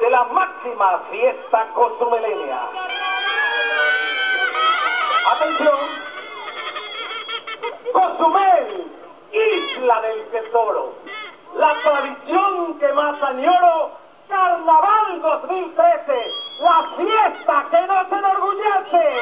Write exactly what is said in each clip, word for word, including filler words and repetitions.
de la máxima fiesta cozumeleña. ¡Atención! Cozumel, isla del tesoro, la tradición que más añoro, Carnaval dos mil trece, la fiesta que nos enorgullece.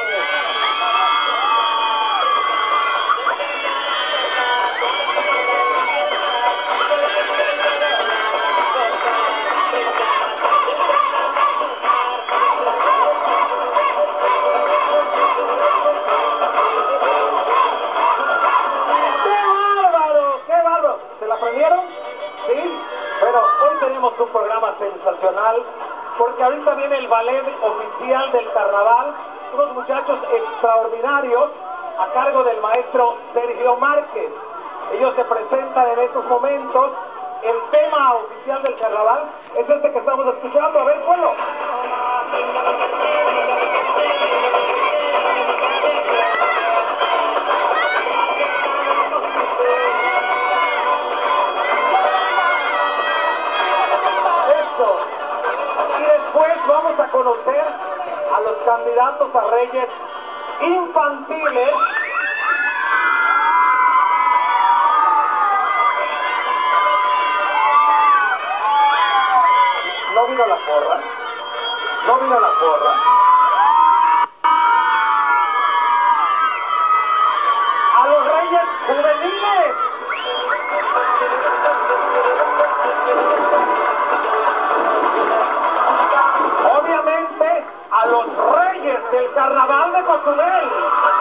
Sí, bueno, hoy tenemos un programa sensacional porque ahorita viene el ballet oficial del carnaval, unos muchachos extraordinarios a cargo del maestro Sergio Márquez. Ellos se presentan en estos momentos. El tema oficial del carnaval es este que estamos escuchando. A ver, ponlo. Vamos a conocer a los candidatos a reyes infantiles. No vino la porra, no vino la porra. A los reyes juveniles. Obviamente a los reyes del carnaval de Cozumel.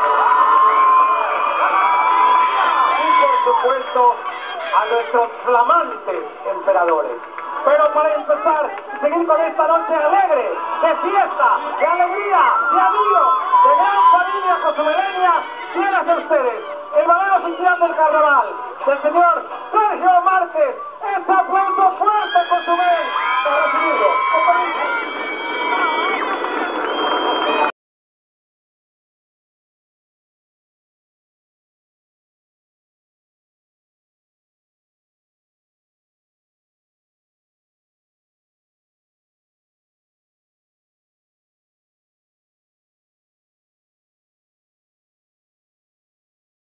Y por supuesto a nuestros flamantes emperadores. Pero para empezar y seguir con esta noche alegre, de fiesta, de alegría, de amigos, de gran familia cozumeleña, fieles a ustedes, el ballet oficial del carnaval, del señor Sergio Márquez. Este aplauso fuerte, Cozumel, para recibirlo.